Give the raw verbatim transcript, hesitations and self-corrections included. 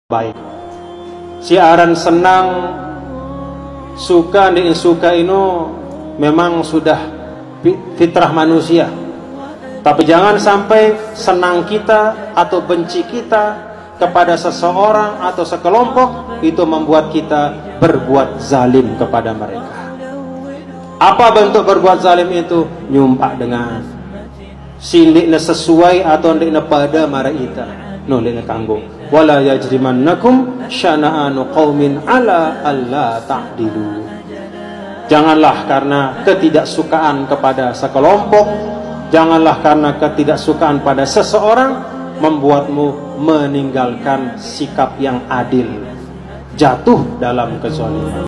baik. Siaran senang suka di suka ini memang sudah fitrah manusia. Tapi jangan sampai senang kita atau benci kita kepada seseorang atau sekelompok itu membuat kita berbuat zalim kepada mereka. Apa bentuk berbuat zalim itu? Nyumpak dengan sindiknya sesuai atau ndiknya pada mara ita nolina kanggo wala yajrimannakum syana'anu qaumin ala alla ta'dilu. Janganlah karena ketidaksukaan kepada sekelompok, janganlah karena ketidaksukaan pada seseorang membuatmu meninggalkan sikap yang adil, jatuh dalam kezaliman.